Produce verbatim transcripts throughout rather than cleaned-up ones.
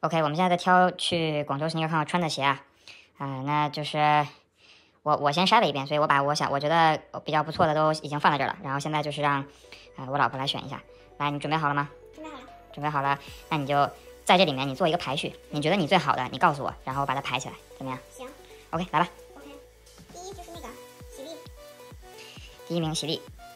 OK， 我们现在在挑去广州sneakercon穿的鞋啊，啊、呃，那就是我我先筛了一遍，所以我把我想我觉得比较不错的都已经放在这儿了，然后现在就是让啊、呃、我老婆来选一下。来，你准备好了吗？ 准备好了。准备好了，那你就在这里面你做一个排序，你觉得你最好的，你告诉我，然后我把它排起来，怎么样？ 行。 OK， 来吧。 OK， 第一就是那个喜力。 第一名喜力。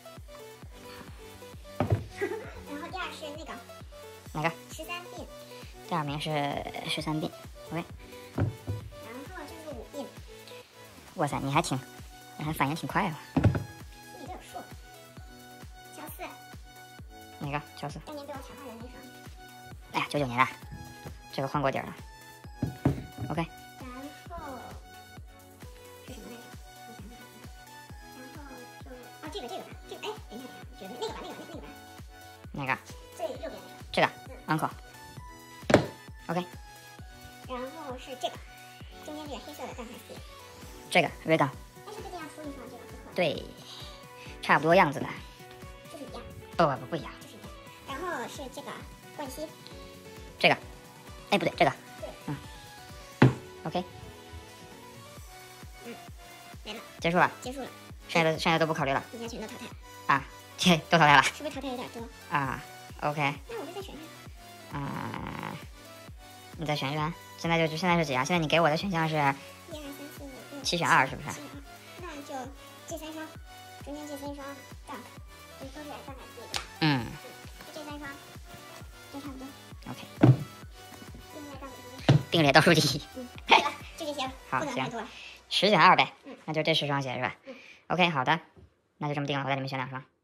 然后第二是那个。 哪个？ 十三鬓。 第二名是十三鬓 ，OK。 然后这是五鬓。 哇塞，你还挺，你还反应挺快啊。 你这有数。乔四。 哪个？乔四。 当年被我抢坏的那双。 哎呀，九九年的，这个换过底儿了。OK。 然后是什么来着？我想想。然后就啊，这个这个吧，这个哎，等一下等一下，觉得那个吧，那个那个吧。 哪个？ 最右边那个。 这个。 嗯。 Uncle。OK。 然后是这个，中间这个黑色的大牌 C。 这个 Rega。 但是最近要出一双这个复刻。 对，差不多样子的。 就是一样。 不不不一样。 就是一样。然后是这个冠希。 这个，哎不对，这个。 对。 嗯。OK。 嗯，没了。 结束了。 结束了。 剩下的剩下的都不考虑了。 应该全都淘汰。 啊，这都淘汰了。 是不是淘汰有点多？ 啊 ，OK。 那我就再选选。 嗯、呃，你再选选。现在就现在是几啊？现在你给我的选项是一二三四五六七选二，是不是？ 七选二，那就这三双，中间这三双 Dunk， 这都是大牌 C 的。 嗯。 就这三双，都差不多。 OK。并列倒数第一。 嗯，对了，就这些了。 好，行。 多了。 十选二呗。 嗯。 那就这十双鞋是吧？ 嗯。 OK， 好的，那就这么定了，我再给你们选两双。